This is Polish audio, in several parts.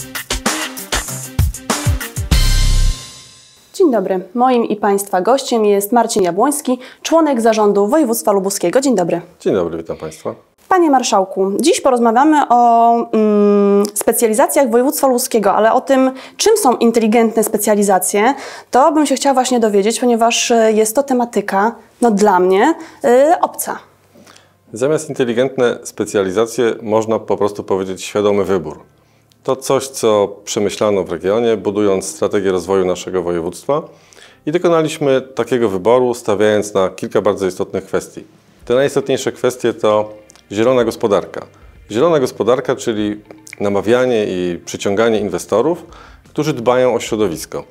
Dzień dobry. Moim i Państwa gościem jest Marcin Jabłoński, członek zarządu województwa lubuskiego. Dzień dobry. Dzień dobry, witam Państwa. Panie Marszałku, dziś porozmawiamy o specjalizacjach województwa lubuskiego, ale o tym, czym są inteligentne specjalizacje, to bym się chciała właśnie dowiedzieć, ponieważ jest to tematyka, dla mnie, obca. Zamiast inteligentne specjalizacje można po prostu powiedzieć świadomy wybór. To coś, co przemyślano w regionie, budując strategię rozwoju naszego województwa i dokonaliśmy takiego wyboru, stawiając na kilka bardzo istotnych kwestii. Te najistotniejsze kwestie to zielona gospodarka. Zielona gospodarka, czyli namawianie i przyciąganie inwestorów, którzy dbają o środowisko,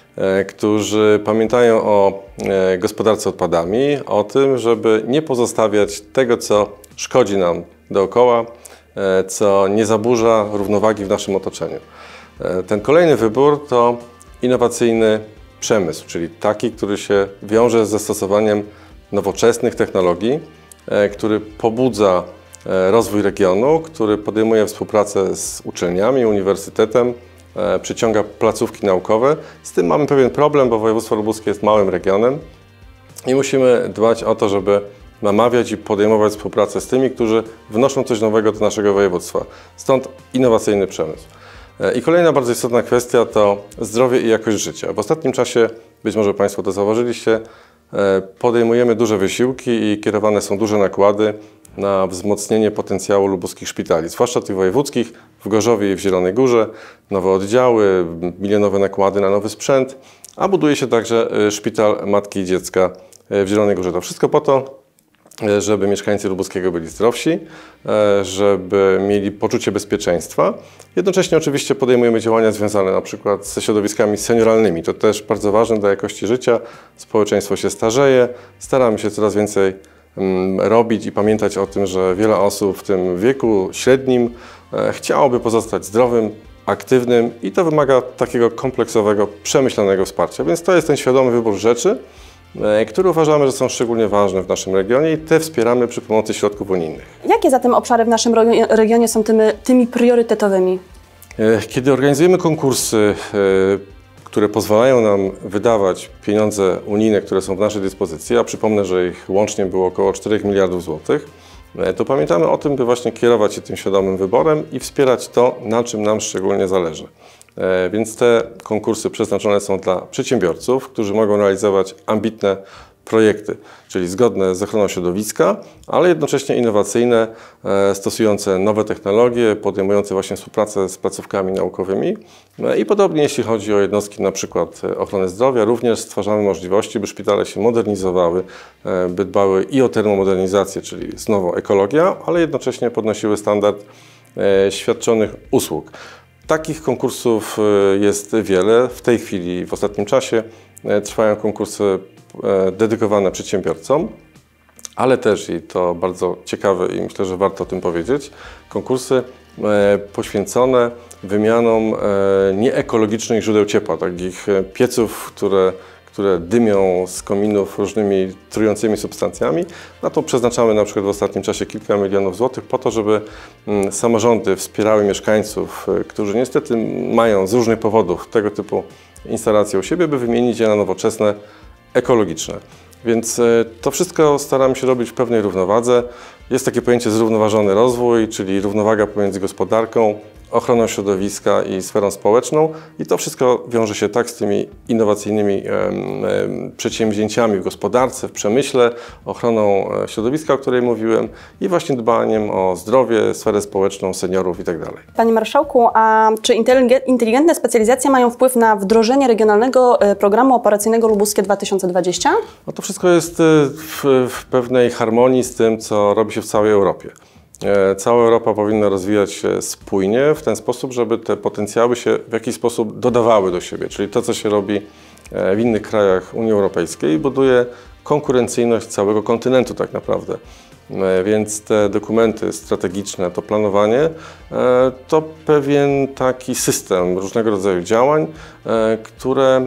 którzy pamiętają o gospodarce odpadami, o tym, żeby nie pozostawiać tego, co szkodzi nam dookoła, co nie zaburza równowagi w naszym otoczeniu. Ten kolejny wybór to innowacyjny przemysł, czyli taki, który się wiąże z zastosowaniem nowoczesnych technologii, który pobudza rozwój regionu, który podejmuje współpracę z uczelniami, uniwersytetem, przyciąga placówki naukowe. Z tym mamy pewien problem, bo województwo lubuskie jest małym regionem i musimy dbać o to, żeby namawiać i podejmować współpracę z tymi, którzy wnoszą coś nowego do naszego województwa. Stąd innowacyjny przemysł. I kolejna bardzo istotna kwestia to zdrowie i jakość życia. W ostatnim czasie, być może Państwo to zauważyliście, podejmujemy duże wysiłki i kierowane są duże nakłady na wzmocnienie potencjału lubuskich szpitali, zwłaszcza tych wojewódzkich, w Gorzowie i w Zielonej Górze, nowe oddziały, milionowe nakłady na nowy sprzęt, a buduje się także szpital matki i dziecka w Zielonej Górze. To wszystko po to, żeby mieszkańcy lubuskiego byli zdrowsi, żeby mieli poczucie bezpieczeństwa. Jednocześnie oczywiście podejmujemy działania związane na przykład ze środowiskami senioralnymi. To też bardzo ważne dla jakości życia. Społeczeństwo się starzeje. Staramy się coraz więcej robić i pamiętać o tym, że wiele osób w tym wieku średnim chciałoby pozostać zdrowym, aktywnym i to wymaga takiego kompleksowego, przemyślanego wsparcia. Więc to jest ten świadomy wybór rzeczy, które uważamy, że są szczególnie ważne w naszym regionie i te wspieramy przy pomocy środków unijnych. Jakie zatem obszary w naszym regionie są tymi priorytetowymi? Kiedy organizujemy konkursy, które pozwalają nam wydawać pieniądze unijne, które są w naszej dyspozycji, a przypomnę, że ich łącznie było około 4 miliardów złotych, to pamiętamy o tym, by właśnie kierować się tym świadomym wyborem i wspierać to, na czym nam szczególnie zależy. Więc te konkursy przeznaczone są dla przedsiębiorców, którzy mogą realizować ambitne projekty, czyli zgodne z ochroną środowiska, ale jednocześnie innowacyjne, stosujące nowe technologie, podejmujące właśnie współpracę z placówkami naukowymi. I podobnie jeśli chodzi o jednostki na przykład ochrony zdrowia, również stwarzamy możliwości, by szpitale się modernizowały, by dbały i o termomodernizację, czyli znowu ekologia, ale jednocześnie podnosiły standard świadczonych usług. Takich konkursów jest wiele. W tej chwili, w ostatnim czasie trwają konkursy dedykowane przedsiębiorcom, ale też, i to bardzo ciekawe i myślę, że warto o tym powiedzieć, konkursy poświęcone wymianom nieekologicznych źródeł ciepła, takich pieców, które dymią z kominów różnymi trującymi substancjami. Na to przeznaczamy na przykład w ostatnim czasie kilka milionów złotych po to, żeby samorządy wspierały mieszkańców, którzy niestety mają z różnych powodów tego typu instalacje u siebie, by wymienić je na nowoczesne, ekologiczne. Więc to wszystko staramy się robić w pewnej równowadze. Jest takie pojęcie zrównoważony rozwój, czyli równowaga pomiędzy gospodarką, ochroną środowiska i sferą społeczną i to wszystko wiąże się tak z tymi innowacyjnymi przedsięwzięciami w gospodarce, w przemyśle, ochroną środowiska, o której mówiłem i właśnie dbaniem o zdrowie, sferę społeczną, seniorów itd. Panie Marszałku, a czy inteligentne specjalizacje mają wpływ na wdrożenie regionalnego programu operacyjnego Lubuskie 2020? No to wszystko jest w pewnej harmonii z tym, co robi się w całej Europie. Cała Europa powinna rozwijać się spójnie w ten sposób, żeby te potencjały się w jakiś sposób dodawały do siebie, czyli to, co się robi w innych krajach Unii Europejskiej, buduje konkurencyjność całego kontynentu tak naprawdę. Więc te dokumenty strategiczne, to planowanie, to pewien taki system różnego rodzaju działań, które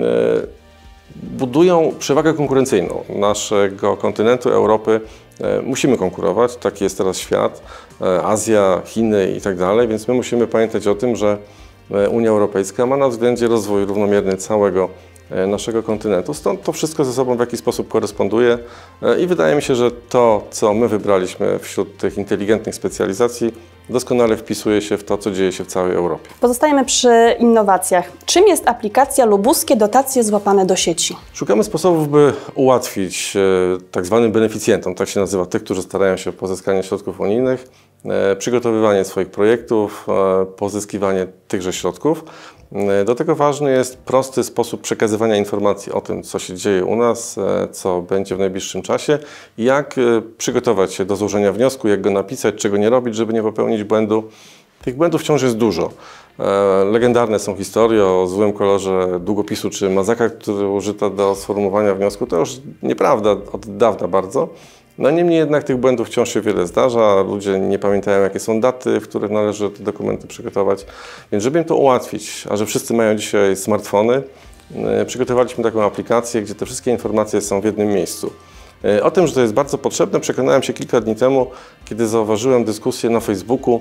budują przewagę konkurencyjną naszego kontynentu, Europy. Musimy konkurować, taki jest teraz świat, Azja, Chiny i tak dalej, więc my musimy pamiętać o tym, że Unia Europejska ma na względzie rozwój równomierny całego naszego kontynentu. Stąd to wszystko ze sobą w jakiś sposób koresponduje i wydaje mi się, że to, co my wybraliśmy wśród tych inteligentnych specjalizacji, doskonale wpisuje się w to, co dzieje się w całej Europie. Pozostajemy przy innowacjach. Czym jest aplikacja Lubuskie Dotacje Złapane do sieci? Szukamy sposobów, by ułatwić tak zwanym beneficjentom, tak się nazywa, tych, którzy starają się o pozyskanie środków unijnych, przygotowywanie swoich projektów, pozyskiwanie tychże środków. Do tego ważny jest prosty sposób przekazywania informacji o tym, co się dzieje u nas, co będzie w najbliższym czasie i jak przygotować się do złożenia wniosku, jak go napisać, czego nie robić, żeby nie popełnić błędu. Tych błędów wciąż jest dużo. Legendarne są historie o złym kolorze długopisu czy mazaka, który użyto do sformułowania wniosku. To już nieprawda od dawna bardzo. No niemniej jednak tych błędów wciąż się wiele zdarza. Ludzie nie pamiętają, jakie są daty, w których należy te dokumenty przygotować. Więc żeby im to ułatwić, a że wszyscy mają dzisiaj smartfony, przygotowaliśmy taką aplikację, gdzie te wszystkie informacje są w jednym miejscu. O tym, że to jest bardzo potrzebne, przekonałem się kilka dni temu, kiedy zauważyłem dyskusję na Facebooku,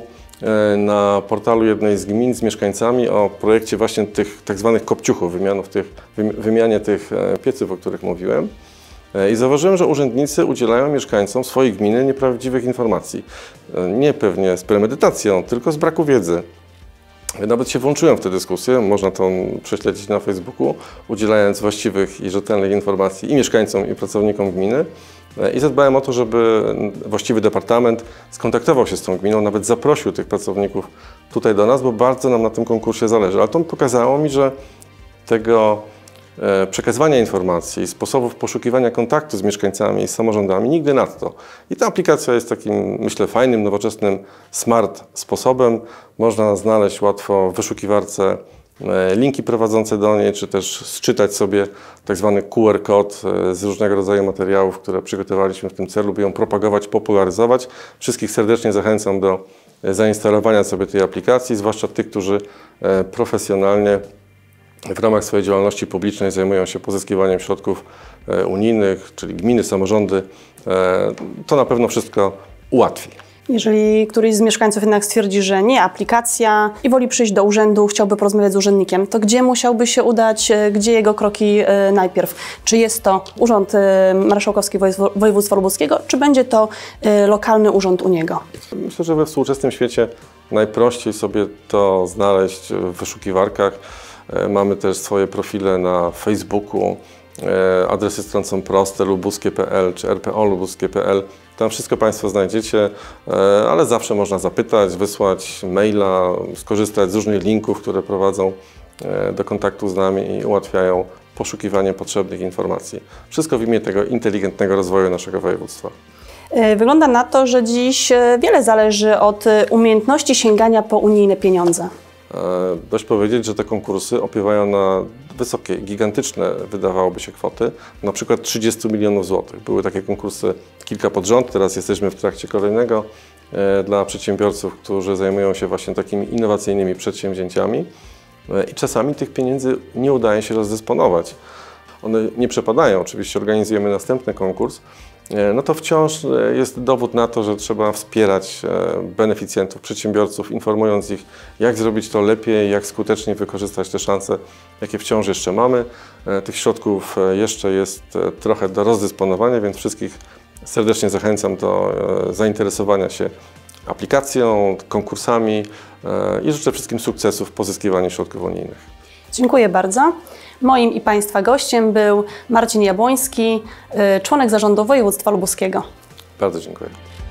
na portalu jednej z gmin z mieszkańcami o projekcie właśnie tych tak zwanych kopciuchów, wymianie tych pieców, o których mówiłem. I zauważyłem, że urzędnicy udzielają mieszkańcom swojej gminy nieprawdziwych informacji. Nie pewnie z premedytacją, tylko z braku wiedzy. Nawet się włączyłem w tę dyskusję, można to prześledzić na Facebooku, udzielając właściwych i rzetelnych informacji i mieszkańcom, i pracownikom gminy. I zadbałem o to, żeby właściwy departament skontaktował się z tą gminą, nawet zaprosił tych pracowników tutaj do nas, bo bardzo nam na tym konkursie zależy. Ale to pokazało mi, że tego przekazywania informacji, sposobów poszukiwania kontaktu z mieszkańcami i z samorządami nigdy nadto. I ta aplikacja jest takim, myślę, fajnym, nowoczesnym, smart sposobem. Można znaleźć łatwo w wyszukiwarce linki prowadzące do niej, czy też sczytać sobie tak zwany QR kod z różnego rodzaju materiałów, które przygotowaliśmy w tym celu, by ją propagować, popularyzować. Wszystkich serdecznie zachęcam do zainstalowania sobie tej aplikacji, zwłaszcza tych, którzy profesjonalnie w ramach swojej działalności publicznej zajmują się pozyskiwaniem środków unijnych, czyli gminy, samorządy. To na pewno wszystko ułatwi. Jeżeli któryś z mieszkańców jednak stwierdzi, że nie aplikacja i woli przyjść do urzędu, chciałby porozmawiać z urzędnikiem, to gdzie musiałby się udać, gdzie jego kroki najpierw? Czy jest to Urząd Marszałkowski Województwa Lubuskiego, czy będzie to lokalny urząd u niego? Myślę, że we współczesnym świecie najprościej sobie to znaleźć w wyszukiwarkach. Mamy też swoje profile na Facebooku, adresy stron są proste, lubuskie.pl czy rpo-lubuskie.pl. Tam wszystko Państwo znajdziecie, ale zawsze można zapytać, wysłać maila, skorzystać z różnych linków, które prowadzą do kontaktu z nami i ułatwiają poszukiwanie potrzebnych informacji. Wszystko w imię tego inteligentnego rozwoju naszego województwa. Wygląda na to, że dziś wiele zależy od umiejętności sięgania po unijne pieniądze. Dość powiedzieć, że te konkursy opiewają na wysokie, gigantyczne wydawałoby się kwoty, na przykład 30 milionów złotych. Były takie konkursy kilka pod rząd, teraz jesteśmy w trakcie kolejnego dla przedsiębiorców, którzy zajmują się właśnie takimi innowacyjnymi przedsięwzięciami i czasami tych pieniędzy nie udaje się rozdysponować. One nie przepadają, oczywiście organizujemy następny konkurs, no to wciąż jest dowód na to, że trzeba wspierać beneficjentów, przedsiębiorców, informując ich, jak zrobić to lepiej, jak skutecznie wykorzystać te szanse, jakie wciąż jeszcze mamy. Tych środków jeszcze jest trochę do rozdysponowania, więc wszystkich serdecznie zachęcam do zainteresowania się aplikacją, konkursami i życzę wszystkim sukcesów w pozyskiwaniu środków unijnych. Dziękuję bardzo. Moim i Państwa gościem był Marcin Jabłoński, członek zarządu województwa lubuskiego. Bardzo dziękuję.